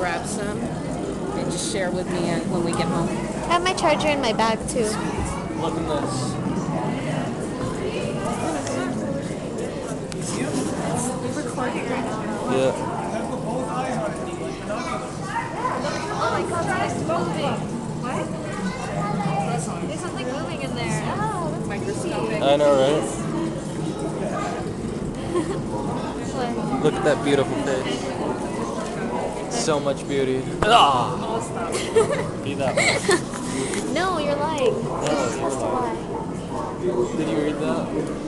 grab some and just share with me when we get home. I have my charger in my bag too. Look at this. Yeah. Oh my god, there's moving. What? There's something moving in there. Oh, that's Microscopic. I know, right? what? Look at that beautiful face. So much beauty. Ah! Be that one. No, you're lying. You're supposed to lie. Did you read that?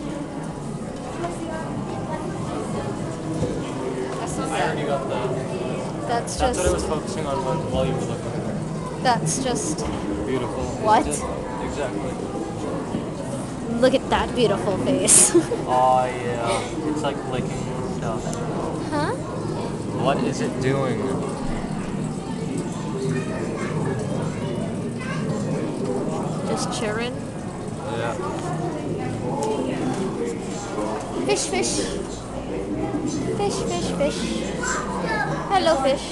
I already got that. That's That's what I was just. focusing on while you were looking. That's just. Beautiful. What? Exactly. Look at that beautiful face. Oh yeah. It's like licking stuff. Huh? What is it doing? Just cheering. Yeah. Fish, fish. Fish, fish, fish. Hello, fish.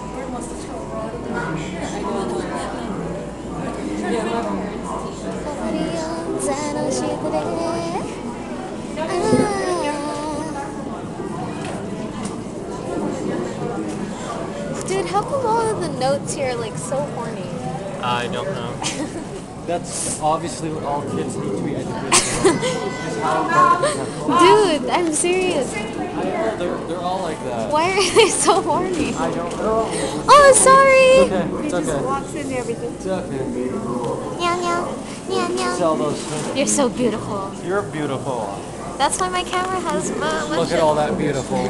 Dude, how come all of the notes here are like so horny? I don't know. That's obviously what all kids need to be educated on. Is how bad Dude, I'm serious. I know, they're all like that. Why are they so horny? I don't know. Oh, sorry. Okay, it's okay. Walks into everything. It's okay. Meow, meow. Meow, meow. Tell those. You're so beautiful. You're beautiful. That's why my camera has much. Look at all that beautiful.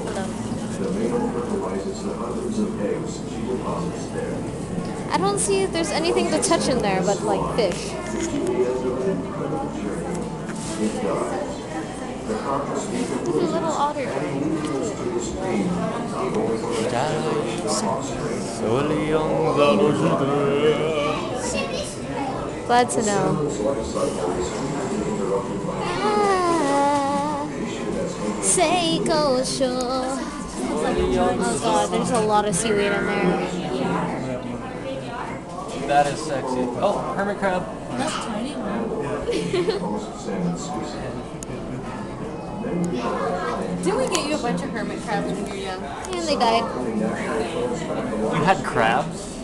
I don't see if there's anything to touch in there but like fish. There's a little otter. Glad to know. Seiko Shore. Oh god, there's a lot of seaweed in there. That is sexy. Oh, hermit crab. That's tiny one. Didn't we get you a bunch of hermit crabs when you were young? And they died. You had crabs?